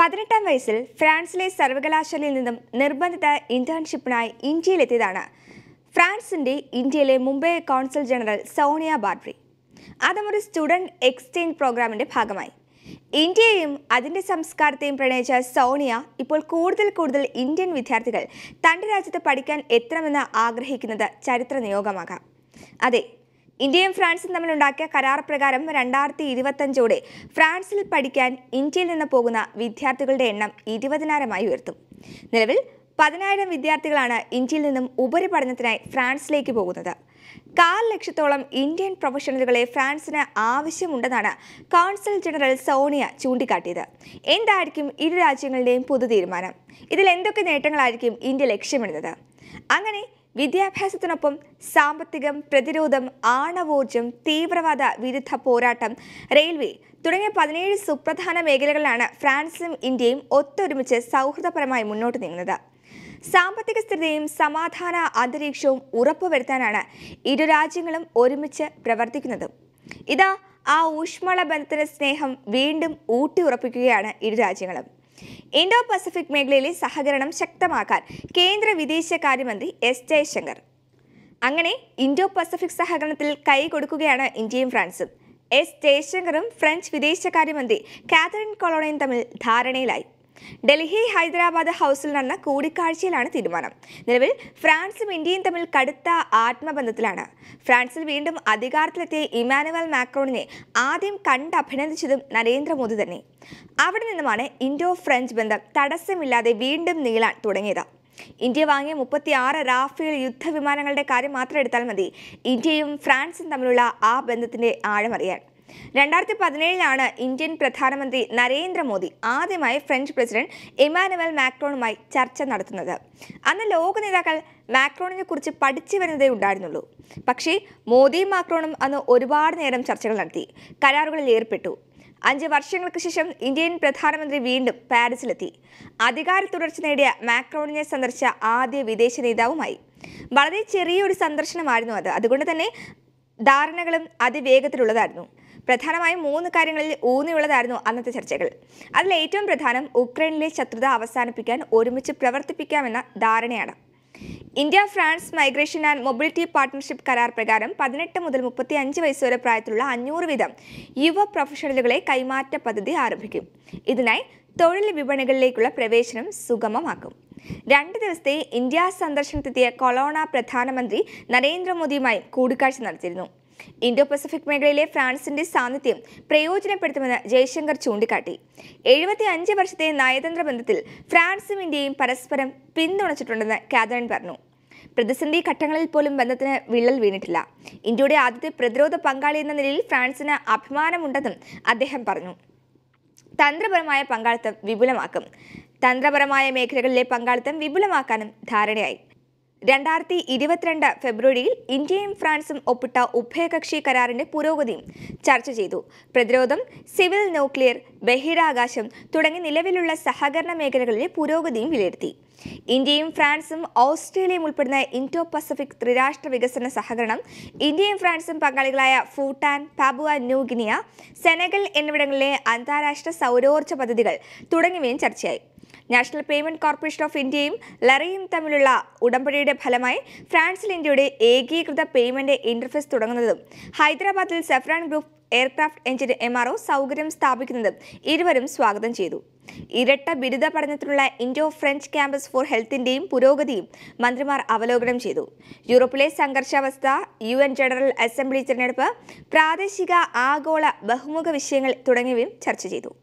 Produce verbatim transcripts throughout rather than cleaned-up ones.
പതിനെട്ടാം വയസ്സിൽ ഫ്രാൻസിലെ സർവകലാശാലയിൽ നിന്നും നിർബന്ധിത ഇന്റേൺഷിപ്പിനായി ഇന്ത്യയിലെത്തിയതാണ് ഫ്രാൻസിന്റെ ഇന്ത്യയിലെ Mumbai consul general Sonia Barbry. അതും ഒരു സ്റ്റുഡന്റ് എക്സ്ചേഞ്ച് പ്രോഗ്രാമിന്റെ ഭാഗമായി. ഇന്ത്യയെയും അതിന്റെ സംസ്കാരത്തെയും പ്രണയിച്ച സോണിയ ഇപ്പോൾ കൂടുതൽ കൂടുതൽ ഇന്ത്യൻ വിദ്യാർത്ഥികൾ തന്റെ രാജ്യത്ത് പഠിക്കാൻ എത്തണമെന്ന് ആഗ്രഹിക്കുന്നത് ചരിത്ര നിയോഗമാകാം. അതെ, ഇന്ത്യയും ഫ്രാൻസും തമ്മിലുണ്ടാക്കിയ കരാർ പ്രകാരം രണ്ടായിരത്തി ഇരുപത്തഞ്ചോടെ ഫ്രാൻസിൽ പഠിക്കാൻ ഇന്ത്യയിൽ നിന്ന് പോകുന്ന വിദ്യാർത്ഥികളുടെ എണ്ണം ഇരുപതിനായിരമായി ഉയർത്തും. നിലവിൽ പതിനായിരം വിദ്യാർത്ഥികളാണ് ഇന്ത്യയിൽ നിന്നും ഉപരിപഠനത്തിനായി ഫ്രാൻസിലേക്ക് പോകുന്നത്. കാൽ ലക്ഷത്തോളം ഇന്ത്യൻ പ്രൊഫഷണലുകളെ ഫ്രാൻസിന് ആവശ്യമുണ്ടെന്നാണ് കോൺസൽ ജനറൽ സോണിയ ചൂണ്ടിക്കാട്ടിയത്. എന്തായിരിക്കും ഇരു രാജ്യങ്ങളുടെയും പൊതു തീരുമാനം? ഇതിൽ എന്തൊക്കെ നേട്ടങ്ങളായിരിക്കും ഇന്ത്യ ലക്ഷ്യമിടുന്നത്? അങ്ങനെ വിദ്യാഭ്യാസത്തിനൊപ്പം സാമ്പത്തികം, പ്രതിരോധം, ആണവോർജം, തീവ്രവാദ വിരുദ്ധ പോരാട്ടം, റെയിൽവേ തുടങ്ങിയ പതിനേഴ് സുപ്രധാന മേഖലകളിലാണ് ഫ്രാൻസും ഇന്ത്യയും ഒത്തൊരുമിച്ച് സൗഹൃദപരമായി മുന്നോട്ട് നീങ്ങുന്നത്. സാമ്പത്തിക സ്ഥിരതയും സമാധാന അന്തരീക്ഷവും ഉറപ്പുവരുത്താനാണ് ഇരു രാജ്യങ്ങളും ഒരുമിച്ച് പ്രവർത്തിക്കുന്നത്. ഇതാ ആ ഊഷ്മള ബന്ധത്തിന്റെ സ്നേഹം വീണ്ടും ഊട്ടിയുറപ്പിക്കുകയാണ് ഇരു രാജ്യങ്ങളും. ഇൻഡോ പസഫിക് മേഖലയിലെ സഹകരണം ശക്തമാക്കാൻ കേന്ദ്ര വിദേശകാര്യമന്ത്രി എസ് ജയശങ്കർ. അങ്ങനെ ഇൻഡോ പസഫിക് സഹകരണത്തിൽ കൈ കൊടുക്കുകയാണ് ഇന്ത്യയും ഫ്രാൻസും. എസ് ജയശങ്കറും ഫ്രഞ്ച് വിദേശകാര്യമന്ത്രി ഖലകളയും തമ്മിൽ ധാരണയിലായി. ഡൽഹി ഹൈദരാബാദ് ഹൗസിൽ നടന്ന കൂടിക്കാഴ്ചയിലാണ് തീരുമാനം. നിലവിൽ ഫ്രാൻസും ഇന്ത്യയും തമ്മിൽ കടുത്ത ആത്മബന്ധത്തിലാണ്. ഫ്രാൻസിൽ വീണ്ടും അധികാരത്തിലെത്തിയ ഇമാനുവൽ മാക്രോണിനെ ആദ്യം കണ്ട് അഭിനന്ദിച്ചതും നരേന്ദ്രമോദി തന്നെ. അവിടെ നിന്നുമാണ് ഇൻഡോ ഫ്രഞ്ച് ബന്ധം തടസ്സമില്ലാതെ വീണ്ടും നീളാൻ തുടങ്ങിയത്. ഇന്ത്യ വാങ്ങിയ മുപ്പത്തി ആറ് റാഫേൽ യുദ്ധവിമാനങ്ങളുടെ കാര്യം മാത്രം എടുത്താൽ മതി ഇന്ത്യയും ഫ്രാൻസും തമ്മിലുള്ള ആ ബന്ധത്തിന്റെ ആഴമറിയാൻ. രണ്ടായിരത്തി പതിനേഴിലാണ് ഇന്ത്യൻ പ്രധാനമന്ത്രി നരേന്ദ്രമോദി ആദ്യമായി ഫ്രഞ്ച് പ്രസിഡന്റ് ഇമാനുവൽ മാക്രോണുമായി ചർച്ച നടത്തുന്നത്. അന്ന് ലോക നേതാക്കൾ മാക്രോണിനെ കുറിച്ച് പഠിച്ചു വരുന്നതേ ഉണ്ടായിരുന്നുള്ളൂ. പക്ഷേ മോദിയും മാക്രോണും അന്ന് ഒരുപാട് നേരം ചർച്ചകൾ നടത്തി, കരാറുകളിൽ ഏർപ്പെട്ടു. അഞ്ച് വർഷങ്ങൾക്ക് ശേഷം ഇന്ത്യൻ പ്രധാനമന്ത്രി വീണ്ടും പാരീസിലെത്തി. അധികാര തുടർച്ച നേടിയ മാക്രോണിനെ സന്ദർശിച്ച ആദ്യ വിദേശ നേതാവുമായി. വളരെ ചെറിയൊരു സന്ദർശനമായിരുന്നു അത്. അതുകൊണ്ട് തന്നെ ധാരണകളും അതിവേഗത്തിലുള്ളതായിരുന്നു. പ്രധാനമായും മൂന്ന് കാര്യങ്ങളിൽ ഊന്നിയുള്ളതായിരുന്നു അന്നത്തെ ചർച്ചകൾ. അതിൽ ഏറ്റവും പ്രധാനം ഉക്രൈനിലെ ശത്രുത അവസാനിപ്പിക്കാൻ ഒരുമിച്ച് പ്രവർത്തിപ്പിക്കാമെന്ന ധാരണയാണ്. India France migration and mobility partnership കരാർ പ്രകാരം പതിനെട്ട് മുതൽ മുപ്പത്തി അഞ്ച് വയസ്സ് വരെ പ്രായത്തിലുള്ള അഞ്ഞൂറ് വീതം യുവ പ്രൊഫഷണലുകളെ കൈമാറ്റ പദ്ധതി ആരംഭിക്കും. ഇതിനായി തൊഴിൽ വിപണികളിലേക്കുള്ള പ്രവേശനം സുഗമമാക്കും. രണ്ട് ദിവസത്തെ ഇന്ത്യ സന്ദർശനത്തെത്തിയ കൊളോണ പ്രധാനമന്ത്രി നരേന്ദ്രമോദിയുമായി കൂടിക്കാഴ്ച നടത്തിയിരുന്നു. ഇൻഡോ പസഫിക് മേഖലയിലെ ഫ്രാൻസിന്റെ സാന്നിധ്യം പ്രയോജനപ്പെടുത്തുമെന്ന് ജയശങ്കർ ചൂണ്ടിക്കാട്ടി. എഴുപത്തി അഞ്ച് വർഷത്തെ നയതന്ത്ര ബന്ധത്തിൽ ഫ്രാൻസും ഇന്ത്യയും പരസ്പരം പിന്തുണച്ചിട്ടുണ്ടെന്ന് കാതറിൻ പറഞ്ഞു. പ്രതിസന്ധി ഘട്ടങ്ങളിൽ പോലും ബന്ധത്തിന് വിള്ളൽ വീണിട്ടില്ല. ഇന്ത്യയുടെ ആദ്യത്തെ പ്രതിരോധ പങ്കാളി എന്ന നിലയിൽ ഫ്രാൻസിന് അഭിമാനമുണ്ടെന്നും അദ്ദേഹം പറഞ്ഞു. തന്ത്രപരമായ പങ്കാളിത്തം വിപുലമാക്കും. തന്ത്രപരമായ മേഖലകളിലെ പങ്കാളിത്തം വിപുലമാക്കാനും ധാരണയായി. രണ്ടായിരത്തി ഇരുപത്തിരണ്ട് ഫെബ്രുവരിയിൽ ഇന്ത്യയും ഫ്രാൻസും ഒപ്പിട്ട ഉഭയകക്ഷി കരാറിന്റെ പുരോഗതിയും ചർച്ച ചെയ്തു. പ്രതിരോധം, സിവിൽ, ന്യൂക്ലിയർ, ബഹിരാകാശം തുടങ്ങി നിലവിലുള്ള സഹകരണ മേഖലകളിലെ പുരോഗതിയും വിലയിരുത്തി. ഇന്ത്യയും ഫ്രാൻസും ഓസ്ട്രേലിയയും ഉൾപ്പെടുന്ന ഇൻഡോ പസഫിക് ത്രിരാഷ്ട്ര വികസന സഹകരണം, ഇന്ത്യയും ഫ്രാൻസും പങ്കാളികളായ Bhutan, Papua New Guinea, Senegal എന്നിവിടങ്ങളിലെ അന്താരാഷ്ട്ര സൗരോർജ്ജ പദ്ധതികൾ തുടങ്ങിയവയും ചർച്ചയായി. നാഷണൽ പേയ്മെന്റ് കോർപ്പറേഷൻ ഓഫ് ഇന്ത്യയും ലറയും തമ്മിലുള്ള ഉടമ്പടിയുടെ ഫലമായി ഫ്രാൻസിൽ ഇന്ത്യയുടെ ഏകീകൃത പേയ്മെന്റ് ഇന്റർഫേസ് തുടങ്ങുന്നതും ഹൈദരാബാദിൽ Safran group aircraft engine M R O സൗകര്യം സ്ഥാപിക്കുന്നതും ഇരുവരും സ്വാഗതം ചെയ്തു. ഇരട്ട ബിരുദ പഠനത്തിനുള്ള ഇൻഡോ ഫ്രഞ്ച് ക്യാമ്പസ് ഫോർ ഹെൽത്തിന്റെയും പുരോഗതിയും മന്ത്രിമാർ അവലോകനം ചെയ്തു. യൂറോപ്പിലെ സംഘർഷാവസ്ഥ, യു എൻ ജനറൽ അസംബ്ലി തിരഞ്ഞെടുപ്പ്, പ്രാദേശിക ആഗോള ബഹുമുഖ വിഷയങ്ങൾ തുടങ്ങിയവയും ചർച്ച ചെയ്തു.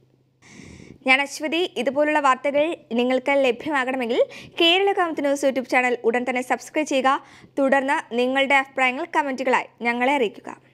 ഞാൻ അശ്വതി. ഇതുപോലുള്ള വാർത്തകൾ നിങ്ങൾക്ക് ലഭ്യമാകണമെങ്കിൽ Kerala Kaumudi news YouTube channel ഉടൻ തന്നെ സബ്സ്ക്രൈബ് ചെയ്യുക. തുടർന്ന് നിങ്ങളുടെ അഭിപ്രായങ്ങൾ കമൻറ്റുകളായി ഞങ്ങളെ അറിയിക്കുക.